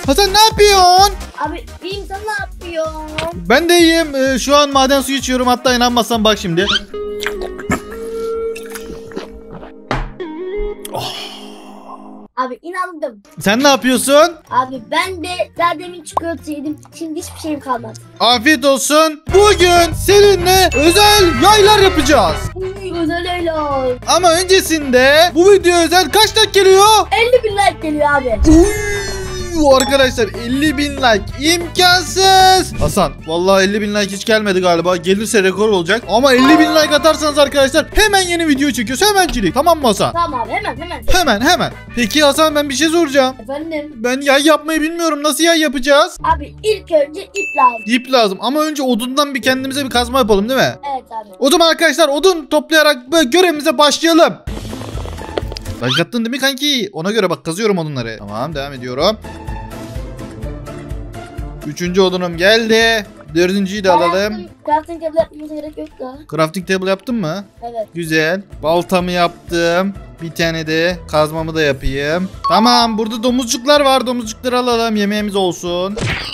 Hasan ne yapıyorsun? Abi iyiyim, sen ne yapıyorsun? Ben de iyiyim. Şu an maden suyu içiyorum. Hatta inanmazsan bak şimdi. Abi inandım. Sen ne yapıyorsun? Abi ben de daha demin çikolata yedim. Şimdi hiçbir şeyim kalmadı. Afiyet olsun. Bugün seninle özel yaylar yapacağız. Güzel helal. Ama öncesinde bu video özel kaç like geliyor? 50.000 like geliyor abi. Arkadaşlar 50.000 like imkansız. Hasan vallahi 50.000 like hiç gelmedi galiba. Gelirse rekor olacak. Ama 50.000 like atarsanız arkadaşlar hemen yeni video çekiyoruz. Hemencilik. Tamam mı Hasan? Tamam abi, hemen. Hemen. Peki Hasan ben bir şey soracağım. Efendim? Ben yay yapmayı bilmiyorum. Nasıl yay yapacağız? Abi ilk önce ip lazım. İp lazım ama önce odundan bir kendimize bir kazma yapalım değil mi? Evet abi. O zaman arkadaşlar odun toplayarak böyle görevimize başlayalım. Like attın değil mi kanki? Ona göre bak kazıyorum odunları. Tamam devam ediyorum. Üçüncü odunum geldi. Dördüncüyü de alalım. Crafting table yapmamıza gerek yok da. Crafting table yaptın mı? Evet. Güzel. Baltamı yaptım. Bir tane de kazmamı da yapayım. Tamam burada domuzcuklar var. Domuzcukları alalım. Yemeğimiz olsun.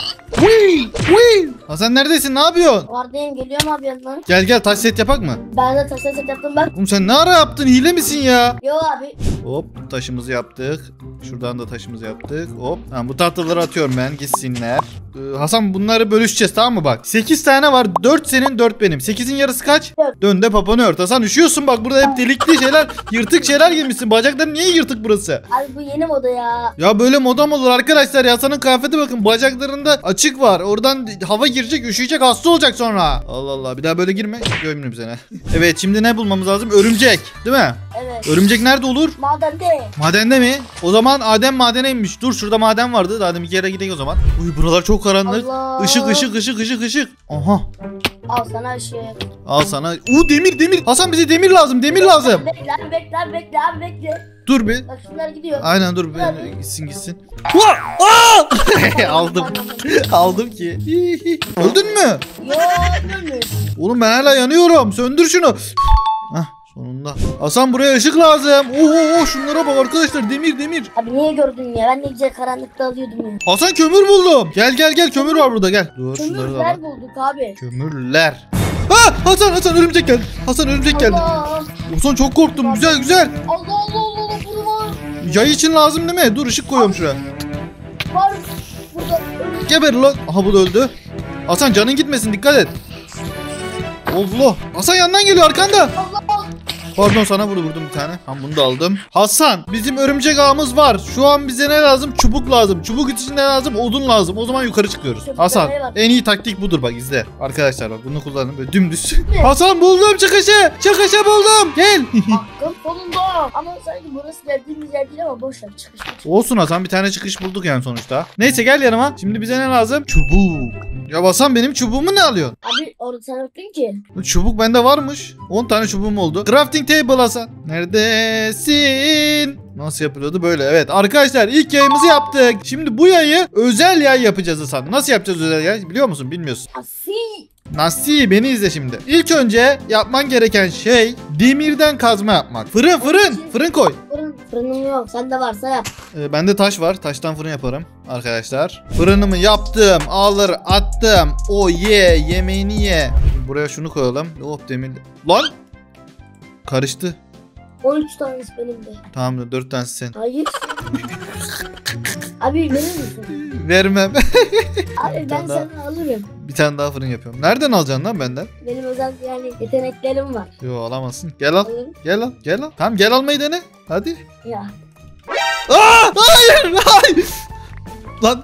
Hasan neredesin? Ne yapıyorsun? Vardayım, geliyorum abi yanına. Gel taş set yapak mı? Ben de taş set yaptım bak. Oğlum sen ne ara yaptın? Hile misin ya? Yo abi. Hop taşımızı yaptık. Şuradan da taşımızı yaptık. Hop. Tamam, bu tahtaları atıyorum ben. Gitsinler. Hasan bunları bölüşeceğiz tamam mı bak. 8 tane var. 4 senin 4 benim. 8'in yarısı kaç? 4. Dön de papanı ört. Hasan üşüyorsun bak burada hep delikli şeyler. Yırtık şeyler giymişsin. Bacakların niye yırtık burası? Abi bu yeni moda ya. Ya böyle moda mı olur arkadaşlar ya. Hasan'ın kıyafeti bakın. Bacaklarında açık var. Oradan hava girecek üşüyecek hasta olacak sonra. Allah Allah bir daha böyle girme. Gömünüm seni. Evet şimdi ne bulmamız lazım? Örümcek değil mi? Evet. Örümcek nerede olur? Madende. Madende mi? O zaman Adem madene inmiş. Dur şurada maden vardı. Daha demin bir yere gidelim o zaman. Uy buralar çok karanlık. Allah. Işık. Aha. Al sana ışık. Al sana. Demir. Hasan bize demir lazım. Demir lazım. Bekle abi bekle. Dur bir. Bak şunlar gidiyor. Aynen dur. Gitsin. Aldım ki. Öldün mü? Yok ölmüyor. Oğlum ben hala yanıyorum. Söndür şunu. Hah sonunda. Hasan buraya ışık lazım. Şunlara bak arkadaşlar. Demir. Abi niye gördün ya? Ben ne güzel karanlıkta alıyordum ya. Hasan kömür buldum. Gel kömür var burada gel. Dur şunları da Kömürler al. bulduk abi. Kömürler. Hasan örümcek geldi. Hasan örümcek geldi. Allah. Hasan çok korktum. Güzel. Allah vurma. Yay için lazım değil mi? Dur ışık koyuyorum şuraya. Var burada. Geber lan. Aha bu da öldü. Hasan canın gitmesin dikkat et. Allah. Hasan yandan geliyor arkanda. Allah. Pardon sana vurdum bir tane. Tamam bunu da aldım. Hasan bizim örümcek ağımız var. Şu an bize ne lazım? Çubuk lazım. Çubuk için ne lazım? Odun lazım. O zaman yukarı çıkıyoruz. Hasan en iyi taktik budur bak izle. Arkadaşlar bak bunu kullanın böyle dümdüz. Hasan buldum çıkışı. Çıkışı buldum. Gel. Hakkım sonunda. Ama sanki burası verdiğimiz yer değil ama boş ver çıkış. Olsun Hasan bir tane çıkış bulduk yani sonuçta. Neyse gel yanıma. Şimdi bize ne lazım? Çubuk. Ya Hasan benim çubuğumu ne alıyorsun? Abi orada sen yoktun ki. Çubuk bende varmış. 10 tane çubuğum oldu. Crafting table Hasan. Neredesin? Nasıl yapılıyordu böyle? Evet arkadaşlar ilk yayımızı yaptık. Şimdi bu yayı özel yay yapacağız Hasan. Nasıl yapacağız özel yay? Biliyor musun? Bilmiyorsun. Asi. Nasıl? Beni izle şimdi. İlk önce yapman gereken şey demirden kazma yapmak. Fırın koy. Fırınım yok. Sende varsa yap. Bende taş var. Taştan fırın yaparım arkadaşlar. Fırınımı yaptım. Alır attım. Yemeğini ye. Buraya şunu koyalım. Hop demir. Lan. Karıştı. 13 tanesi benim de. Tamam 4 tanesi sen. Hayır. Abi verir misin? Vermem. Abi ben sana alırım. Bir tane daha fırın yapıyorum. Nereden alacaksın lan benden? Benim özel yani yeteneklerim var. Yo alamazsın. Gel al. Alırım. Gel al. Tamam gel almayı dene. Hadi. Ya. Hayır. Lan.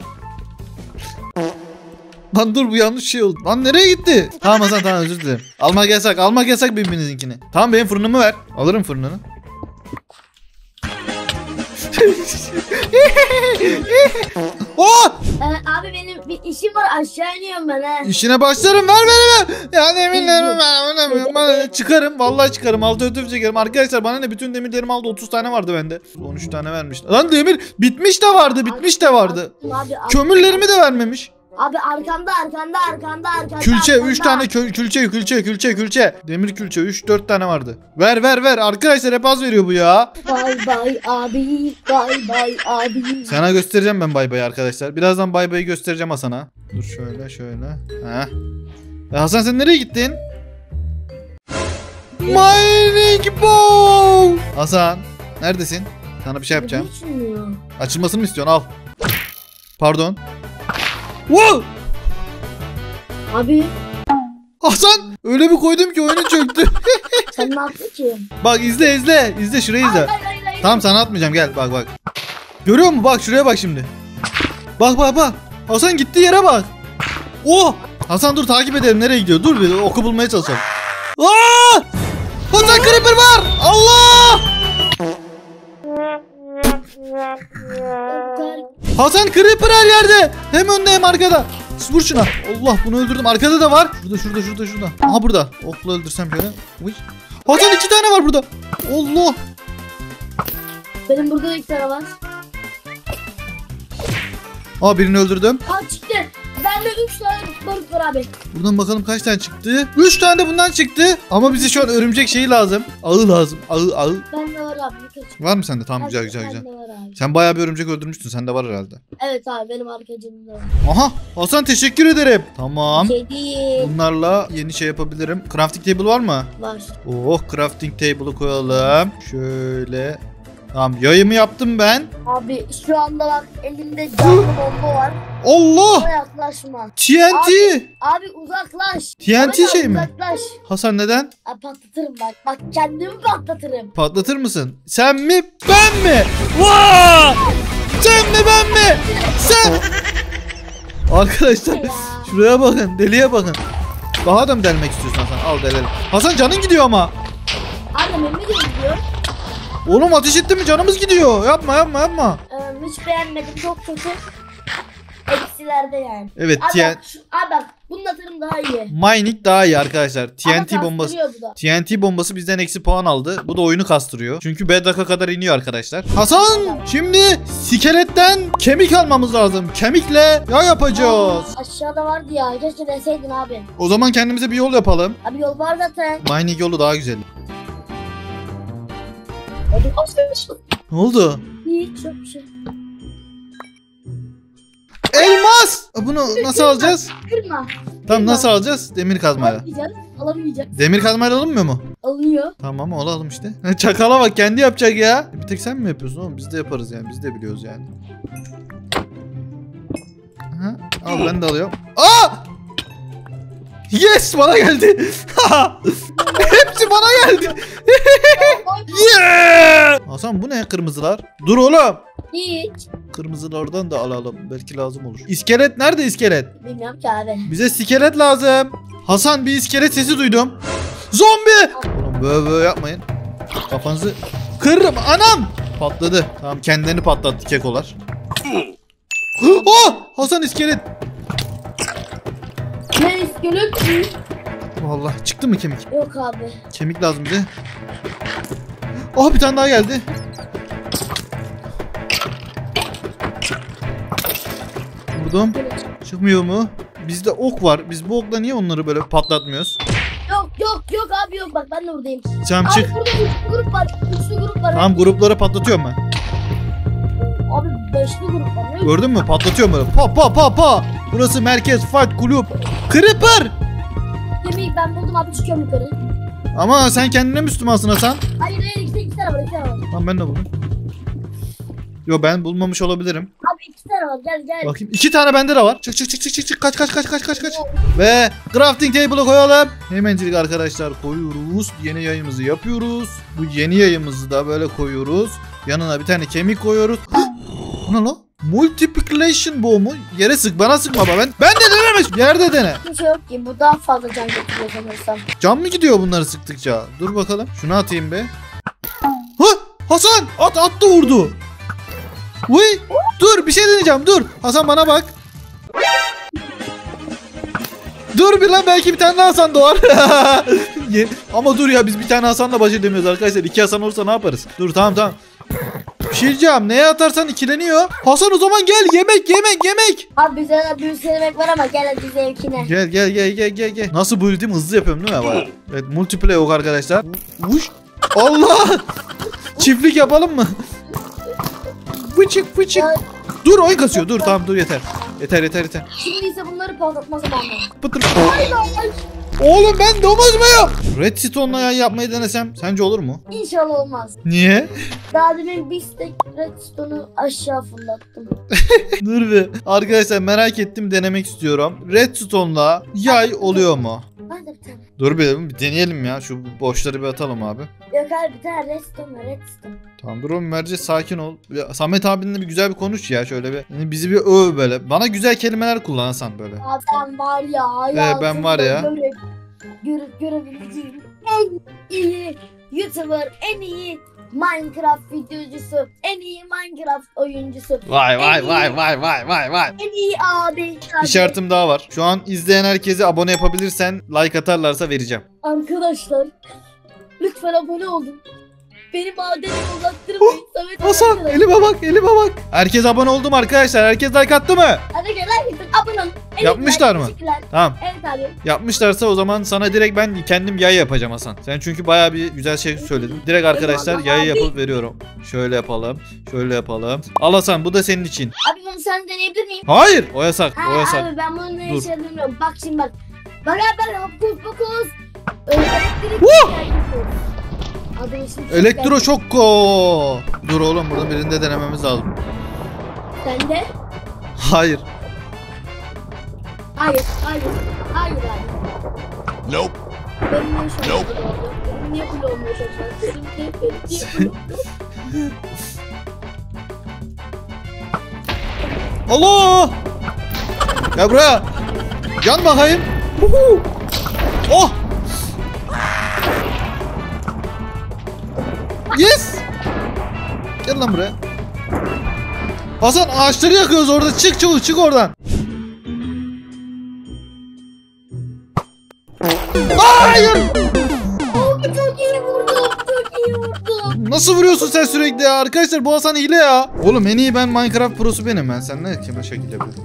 Lan dur bu yanlış şey oldu. Lan nereye gitti? Tamam Hasan tamam özür dilerim. Almak yasak birbirinizinkini. Tamam benim fırınımı ver. Alırım fırınını. Abi benim bir işim var aşağı iniyorum ben he. İşine başlarım ver. Ya demirlerimi ver. Çıkarım vallahi çıkarım. Altı ötüp çekerim. Arkadaşlar bana ne bütün demirlerim aldı 30 tane vardı bende. 13 tane vermiş. Lan demir bitmiş de vardı. Abi, Kömürlerimi de vermemiş. Abi arkanda. Külçe 3 arkanda. tane külçe. Demir külçe 3-4 tane vardı. Ver. Arkadaşlar hep az veriyor bu ya. Bay abi. Sana göstereceğim ben bay bay arkadaşlar. Birazdan bay bayı göstereceğim Hasan'a. Dur şöyle. Heh. Hasan sen nereye gittin? Mining ball. Hasan neredesin? Sana bir şey yapacağım. Açılmıyor. Açılmasını mı istiyorsun? Al. Pardon. Wow! Abi Hasan öyle bir koydum ki oyunu çöktü. sen ne yaptın ki? Bak izle. İzle şurayı izle. Hayır. Tamam sana atmayacağım gel bak. Görüyor musun? Bak şuraya bak şimdi. Bak. Hasan gittiği yere bak. Oh! Hasan dur takip edelim nereye gidiyor? Dur bir oku bulmaya çalışalım. Aa! Hasan creeper var! Allah! Hasan creeper her yerde. Hem önde hem arkada. Vur şuna. Allah bunu öldürdüm. Arkada da var. Şurada. Aha burada. Okla öldürsem şöyle. Uy. Hasan 2 tane var burada. Allah. Benim burada 2 tane var. Aa birini öldürdüm. Aa çıktı. Bende 3 tane balık var abi. Buradan bakalım kaç tane çıktı. 3 tane de bundan çıktı. Ama bize şu an örümcek şeyi lazım. Ağı lazım. Ağı. Bende var abi. Birkaç. Var mı sende? Tamam güzel. Bende var abi. Sen bayağı bir örümcek öldürmüşsün. Sende var herhalde. Evet abi benim arkacımda var. Aha Hasan teşekkür ederim. Tamam. Şey değil. Bunlarla yeni şey yapabilirim. Crafting table var mı? Var. Oh crafting table'ı koyalım. Şöyle. Tamam yayımı yaptım ben. Abi şu anda bak elimde canlı bomba var. Allah! Bana yaklaşma. TNT! Abi uzaklaş. TNT Bana şey mi? Uzaklaş. Hasan neden? Abi patlatırım bak. Bak kendimi patlatırım. Patlatır mısın? Sen mi ben mi? Vaa! Sen mi ben mi? Sen... Arkadaşlar Ya. şuraya bakın deliye bakın. Daha da mı delmek istiyorsun Hasan? Al delelim. Hasan canın gidiyor ama. Abi benim de gidiyor. Oğlum ateş etti mi canımız gidiyor. Yapma. Hiç beğenmedim. Çok kötü. Eksilerde yani. Evet Abi bak bunun atarım daha iyi. mining daha iyi arkadaşlar. Ama TNT bombası. kastırıyor bu da. TNT bombası bizden eksi puan aldı. Bu da oyunu kastırıyor. Çünkü bedrock'a kadar iniyor arkadaşlar. Hasan şimdi skeletten kemik almamız lazım. Kemikle yay yapacağız. Aşağıda vardı ya. Keşke deseydin abi. O zaman kendimize bir yol yapalım. Abi yol var zaten. Mining yolu daha güzel. Hadi Ne oldu? hiç yok bir şey. Elmas! Bunu nasıl alacağız? Kırma. Tamam nasıl alacağız? Demir kazmayla. Alamayacağız. Demir kazmayla alınmıyor mu? Alınıyor. Tamam alalım işte. Çakala bak kendi yapacak ya. Bir tek sen mi yapıyorsun oğlum? Biz de yaparız yani. Biz de biliyoruz yani. Aha, al ben de alıyorum. Aa! Yes bana geldi. Hepsi bana geldi. Yeah! Hasan bu ne kırmızılar? Dur oğlum. Hiç. Kırmızılardan da alalım. Belki lazım olur. İskelet nerede iskelet? Bilmiyorum ki abi. Bize iskelet lazım. Hasan bir iskelet sesi duydum. Zombi! Oğlum böyle yapmayın. Kafanızı kırırım. Anam! Patladı. Tamam kendilerini patlattı kekolar. Oh! Hasan iskelet. Ne iskelet mi? Vallahi çıktı mı kemik? Yok abi. Kemik lazım bize. Oh bir tane daha geldi. Vurdum. Çıkmıyor mu? Bizde ok var. Biz bu okla niye onları böyle patlatmıyoruz? Yok abi yok. Bak ben de buradayım. Tamam Abi çık. burada üçlü grup var. Üçlü grup var. Tamam grupları patlatıyorum ben. Abi beşli grup var. Ne? Gördün mü? Patlatıyorum böyle. Pa. Burası merkez fight kulüp. Creeper! Kemiği ben buldum abi çıkıyorum yukarı. Ama sen kendine Müslümansın Hasan. Hayır iki tane var. Tamam ben de buldum. Yo ben bulmamış olabilirim. Abi 2 tane var gel. Bakayım 2 tane bende de var. Çık. Kaç. Ve crafting table'ı koyalım. Hemencilik arkadaşlar koyuyoruz. Yeni yayımızı yapıyoruz. Bu yeni yayımızı da böyle koyuyoruz. Yanına bir tane kemik koyuyoruz. Bu ne lan? Multiplication bow mu? Yere sık bana sıkma baba. Ben de denememiş. Yerde dene. Hiçbir şey yok ki. Bu daha fazla can getiriyor sanırsam. Can mı gidiyor bunları sıktıkça? Dur bakalım. Şunu atayım be. Ha! Hasan! At da vurdu. Uy! Dur bir şey deneyeceğim. Dur. Hasan bana bak. Dur bir lan belki bir tane daha Hasan doğar. Ama dur ya biz bir tane Hasan'la baş edemiyoruz arkadaşlar. 2 Hasan olursa ne yaparız? Dur tamam. Bir şey diyeceğim. Neye atarsan ikileniyor. Hasan o zaman gel. Yemek. Abi bize bir sürü yemek var ama gel hadi zevkine. Gel. Nasıl build'im hızlı yapıyorum değil mi? Bak. Evet, multiplayer yok arkadaşlar. Vuş. Allah. Çiftlik yapalım mı? Vıçık. Ya, Dur oyun kasıyor. Dur tamam dur yeter. Yeter. şimdi ise bunları patlatma zamanı. Pıtır. Oğlum ben domuz muyum? Redstone'la yay yapmayı denesem sence olur mu? İnşallah olmaz. Niye? Daha demin bir stek redstone'u aşağı fırlattım. Dur bir. Arkadaşlar merak ettim denemek istiyorum. Redstone'la yay oluyor mu? Ben de bir tane. Dur bir deneyelim ya. Şu boşları bir atalım abi. Yok abi bir tane redstone. Tamam dur oğlum Merce sakin ol. Ya, Samet abinle bir güzel bir konuş ya şöyle bir. Yani bizi bir öv böyle. Bana güzel kelimeler kullan Hasan böyle. Adam var ya. Hayatımda ben var ya. Görebileceğim en iyi YouTuber, en iyi Minecraft videocusu, en iyi Minecraft oyuncusu. Vay. En iyi abi. Bir şartım daha var. Şu an izleyen herkese abone yapabilirsen like atarlarsa vereceğim. Arkadaşlar lütfen abone olun. Beni madene uzattırmayın. Samet Hasan arkadaşlar. elime bak. Herkes abone oldu mu arkadaşlar? Herkes like attı mı? Hadi gel like atın, abone olun. Evet, Yapmışlar mı? teşekkürler. Tamam. Evet abi. Yapmışlarsa o zaman sana direkt ben kendim yay yapacağım Hasan. Sen çünkü bayağı bir güzel şey söyledin. Direkt arkadaşlar Eyvallah yayı abi. yapıp veriyorum. Şöyle yapalım. Al Hasan bu da senin için. Abi bunu sen deneyebilir miyim? Hayır o yasak. Ha, O yasak. abi ben bunu ne Dur. işe bilmiyorum. Bak şimdi bak. Beraber fokus. Elektrik. Adım için Elektro şokko. Dur oğlum burada birinde denememiz lazım. Sen de? Hayır. Hayır abi. Nope. Benim niye şöyle Nope. oldu? Benim niye böyle olmuyor şöyle? Benim niye böyle olmuyor? Allah! Gel buraya. Yan bakayım. Huhu. Oh! Yes! Gel lan buraya. Hasan ağaçları yakıyoruz orada. Çık çabuk çık oradan. Hayır! Abi çok iyi vurdum. Nasıl vuruyorsun sen sürekli ya? Arkadaşlar bu Hasan hile ya. Oğlum en iyi ben Minecraft prosu benim ben. Sen ne kime şekil yapıyorsun?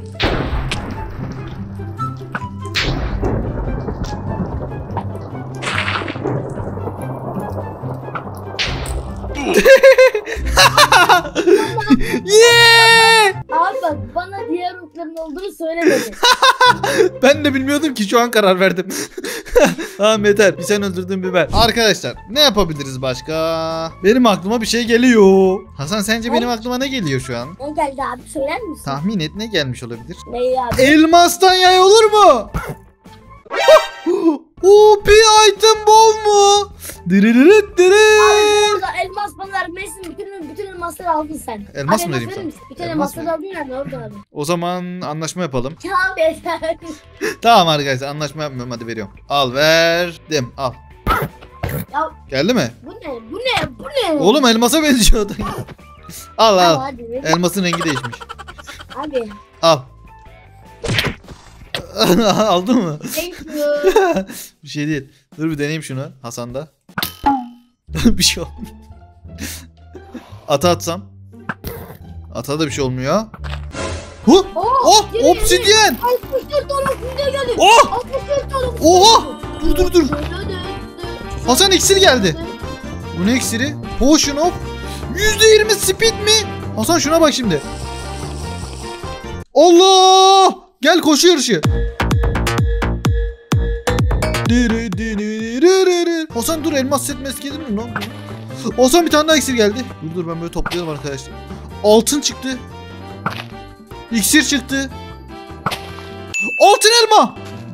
Yeah! Abi bak bana diğer okların olduğunu söylemedin. Ben de bilmiyordum ki şu an karar verdim. Tamam yeter. Bir sen öldürdün bir ben. Arkadaşlar ne yapabiliriz başka? Benim aklıma bir şey geliyor. Hasan sence benim aklıma ne geliyor şu an? Ne geldi abi söyler misin? Tahmin et ne gelmiş olabilir? Ne abi? Elmastan yay olur mu? OP item bol mu? Dırırırıt Abi dırır. burada elmas bana vermesin. Bütün elmasları aldın sen. Elmas Abi, mı vereyim verir sana? misin? Bütün Elmas elmasları aldın yani orada abi. O zaman anlaşma yapalım. Ya abi yeter. Tamam arkadaşlar anlaşma yapmıyorum hadi veriyorum. Al verdim al. Ya Geldi mi? bu ne? Oğlum elmasa benziyor. Al Al al. hadi ver. Elmasın rengi değişmiş. Abi. Al. Aldın mı? Thank you. Bir şey değil. Dur bir deneyeyim şunu Hasan'da. Bir şey olmuyor. Ata atsam. Ata da bir şey olmuyor. Oh! Oh! yürü, Obsidyen! 64 tane video geldi. Oh! 64 tane. Oha! Dur. Hasan iksir geldi. Bu ne iksiri? Potion of %20 speed mi? Hasan şuna bak şimdi. Allah! Gel koşu yarışı. Hasan dur elmas set meskedin mi lan? Hasan bir tane daha iksir geldi. Dur ben böyle toplayalım arkadaşlar. Altın çıktı. İksir çıktı. Altın elma.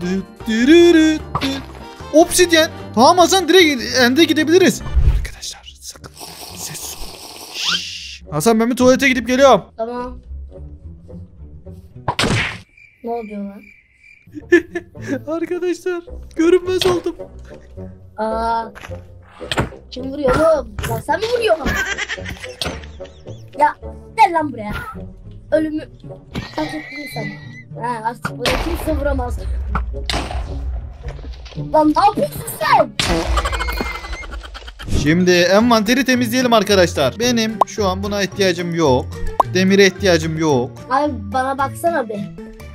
Obsidyen. Tamam Hasan direkt ende gidebiliriz. Arkadaşlar sakın ses olun. Hasan ben bir tuvalete gidip geliyorum. Tamam. Ne oluyor lan? Arkadaşlar görünmez oldum. Aa. Kim vuruyor oğlum? Lan sen mi vuruyorsun? Ya gel lan buraya. Ölümü hak ettin sen. Ha artık buraya kimse vuramaz. Lan ne yapıyorsun sen? Şimdi envanteri temizleyelim arkadaşlar. Benim şu an buna ihtiyacım yok. Demire ihtiyacım yok. Abi bana baksana be.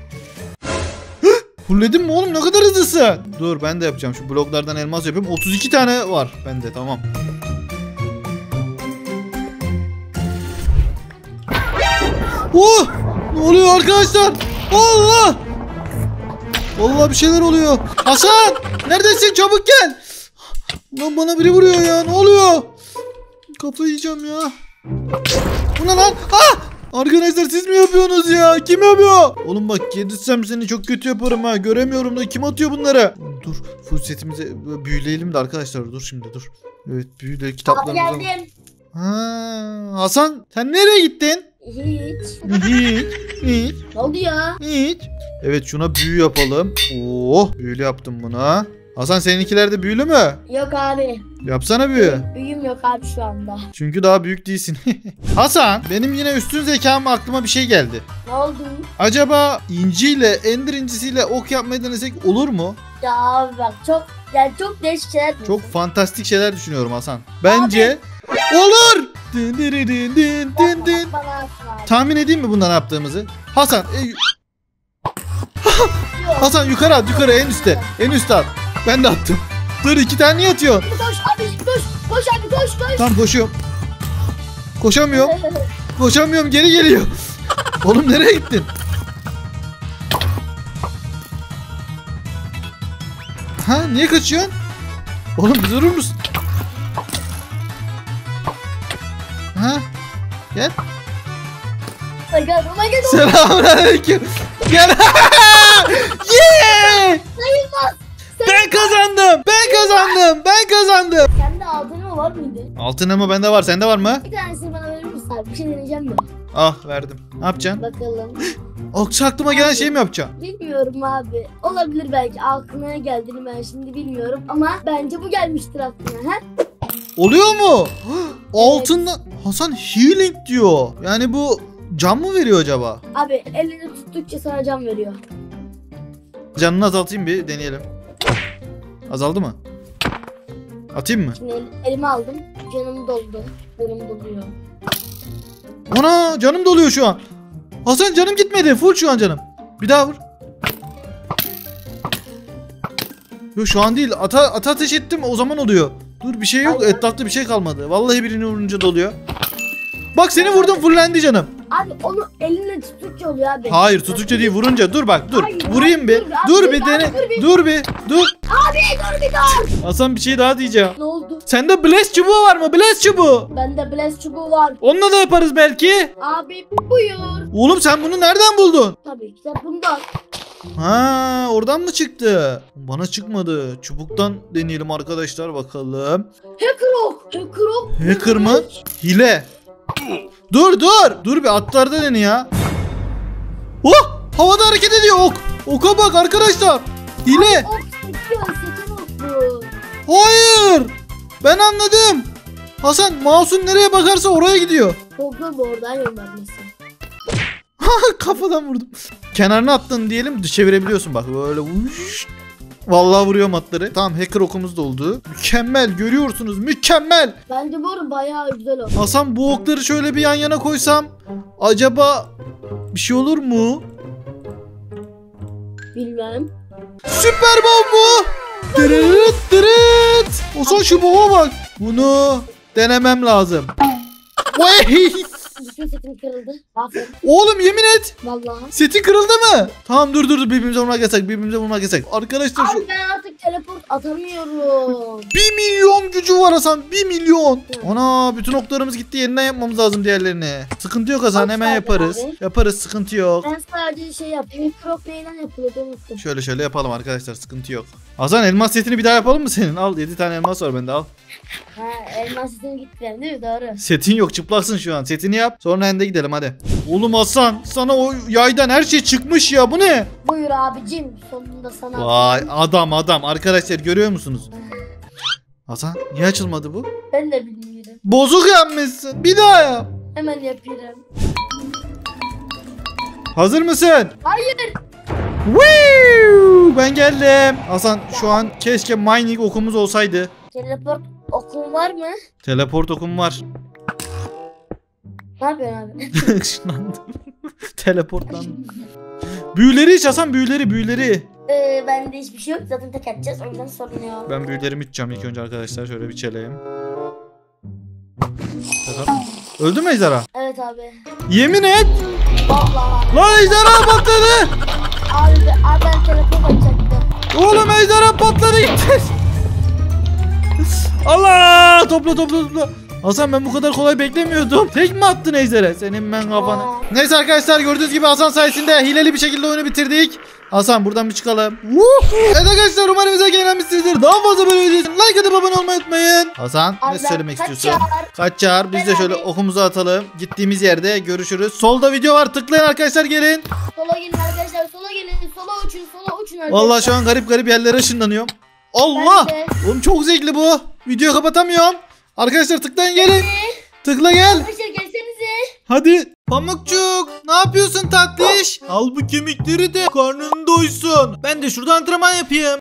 Fulledin mi oğlum? Ne kadar hızlısın. Dur ben de yapacağım. Şu bloklardan elmas yapayım. 32 tane var bende, tamam. Oh! Ne oluyor arkadaşlar? Allah! Vallahi bir şeyler oluyor. Hasan! Neredesin? Çabuk gel. Lan bana biri vuruyor ya. Ne oluyor? Kafayı yiyeceğim ya. Bu ne lan? Ah! Arkadaşlar siz mi yapıyorsunuz ya? Kim yapıyor? Oğlum bak yedirsem seni çok kötü yaparım ha. Göremiyorum da kim atıyor bunları? Dur full setimizi büyüleyelim de arkadaşlar. Dur şimdi dur. Evet büyüle Abi kitaplarımızı. geldim. Ha, Hasan sen nereye gittin? Hiç. Hiç. Hiç. Ne oldu ya? Hiç. Evet şuna büyü yapalım. Oh büyülü yaptım buna. Hasan seninkiler de büyülü mü? Yok abi. Yapsana büyü. Büyüm yok abi şu anda. Çünkü daha büyük değilsin. Hasan benim yine üstün zekam aklıma bir şey geldi. Ne oldu? Acaba inciyle ender incisiyle ok yapmayı denesek olur mu? Ya abi bak çok değişik şeyler. Çok fantastik şeyler düşünüyorum Hasan. Bence olur. Din din din din din din. Bana atma abi. Tahmin edeyim mi bundan ne yaptığımızı? Hasan Yok. Hasan yukarı at, yukarı en üstte. En üstte at. Ben de attım. Dur 2 tane niye atıyorsun? Koş abi koş. Koş abi koş. Tamam koşuyorum. Koşamıyorum. Koşamıyorum, geri geliyor. Oğlum nereye gittin? Ha niye kaçıyorsun? Oğlum bir durur musun? Ha gel. Oh my god. Selamünaleyküm. Gel. Yeah! Sayılmaz. Ben kazandım. Ben kazandım. Sende altın mı var mıydı? Altın ama bende var. Sende var mı? Bir tanesini bana verir misin abi? Bir şey deneyeceğim de. Ah verdim. Ne yapacaksın? Bakalım. Akça aklıma gelen şey mi yapacaksın? Bilmiyorum abi. Olabilir belki. Aklına geldiğini ben şimdi bilmiyorum. Ama bence bu gelmiştir aklına. Ha? Oluyor mu? Altından Hasan healing diyor. Yani bu can mı veriyor acaba? Abi elini tuttukça sana can veriyor. Canını azaltayım bir deneyelim. Azaldı mı? Atayım mı? Şimdi elime aldım. Canım doldu. Canım doluyor. Ana canım doluyor şu an. Hasan canım gitmedi. Full şu an canım. Bir daha vur. Yok şu an değil. Ata ateş ettim o zaman oluyor. Dur bir şey yok. Aynen. Etrafta bir şey kalmadı. Vallahi birini vurunca doluyor. Bak seni vurdum fullendi canım. Abi onu elinle tuttukça oluyor abi. Hayır tutukça değil vurunca. Dur bak dur. Hayır, Vurayım abi, bir. dur, abi, Dur dur, bir abi, dene. dur bir. Dur bir. Dur. Abi dur bir dur. Hasan bir şey daha diyeceğim. Ne oldu? Sende Blaze çubuğu var mı? Blaze çubuğu. Bende Blaze çubuğu var. Onunla da yaparız belki. Abi buyur. Oğlum sen bunu nereden buldun? Tabii ki de bundan. Ha, oradan mı çıktı? Bana çıkmadı. Çubuktan deneyelim arkadaşlar bakalım. Hacker Hacker mı? Hile. Dur dur. Dur bir atlarda dene ya. Oh! Havada hareket ediyor ok. Oka bak arkadaşlar. Hile. Ok sekiyor. Sekiyor ok bu. Hayır. Ben anladım. Hasan mouse'un nereye bakarsa oraya gidiyor. Okla bu oradan yönlenmesi. Kafadan vurdum. Kenarına attın diyelim çevirebiliyorsun bak böyle. Vuş. Vallahi vuruyorum atları. Tamam hacker okumuz da oldu. Mükemmel görüyorsunuz mükemmel. Bence bu arada bayağı güzel oldu. Hasan bu okları şöyle bir yan yana koysam acaba bir şey olur mu? Bilmem. Süper bomba! Dırırt dırırt. Hasan şu bomba bak. Bunu denemem lazım. Vay! Bütün setim kırıldı. Aferin. Oğlum yemin et. Vallahi. Seti kırıldı mı? Tamam dur birbirimize vurmak yasak. Arkadaşlar şu Abi ben artık teleport atamıyorum. 1 milyon gücü var Hasan 1 milyon. Ana bütün oklarımız gitti yeniden yapmamız lazım diğerlerini. Sıkıntı yok Hasan Çok hemen sağ ol yaparız. abi. Yaparız sıkıntı yok. Ben sadece şey yapayım. Mikrop neyle yapılıyordu unuttum. Şöyle yapalım arkadaşlar sıkıntı yok. Hasan elmas setini bir daha yapalım mı senin? Al 7 tane elmas var bende al. Ha elmas setim gitti benim değil mi? Doğru. Setin yok çıplaksın şu an setini yap sonra ende gidelim hadi. Oğlum Hasan sana o yaydan her şey çıkmış ya bu ne? Buyur abicim. Sonunda sana. Vay adam arkadaşlar görüyor musunuz? Hasan niye açılmadı bu? Ben de bilmiyorum. Bozuk yapmışsın bir daha yap. Hemen yapıyorum. Hazır mısın? Hayır. Woo! Ben geldim. Hasan şu an keşke mining okumuz olsaydı. Teleport ok Kum var mı? Teleport okum var. Ne yapıyorsun abi? Işınlandım. Teleportlandım. Büyüleri iç Hasan, büyüleri. Bende hiçbir şey yok. Zaten tek atacağız. O yüzden sorun yok. Ben büyülerimi içeceğim ilk önce arkadaşlar. Şöyle bir çeleyim. Öldü mü ejderha? Evet abi. Yemin et. Vallahi. Lan ejderha patladı. Abi ben telefon açacaktım. Oğlum ejderha patladı gitti. Allah, topla. Hasan ben bu kadar kolay beklemiyordum. Tek mi attın ejderha? Senin ben kafanı. Neyse arkadaşlar, gördüğünüz gibi Hasan sayesinde hileli bir şekilde oyunu bitirdik. Hasan buradan bir çıkalım. Evet arkadaşlar, umarım bize eğlenmişsinizdir. Daha fazla böyle video için like atıp abone olmayı unutmayın. Hasan ne Abi söylemek kaçar. istiyorsun? Kaçar. Biz de Ben şöyle abi. okumuzu atalım. Gittiğimiz yerde görüşürüz. Solda video var, tıklayın arkadaşlar, gelin. Sola gelin arkadaşlar. Sola gelin. Sola uçun arkadaşlar. Vallahi şu an garip yerlere ışınlanıyorum. Allah! Ben de. Oğlum çok zevkli bu. Videoyu kapatamıyorum. Arkadaşlar tıklayın, gelin. Tıkla gel. Arkadaşlar gelsenize. Hadi. Pamukçuk, ne yapıyorsun tatlış? Al bu kemikleri de karnın doysun. Ben de şurada antrenman yapayım.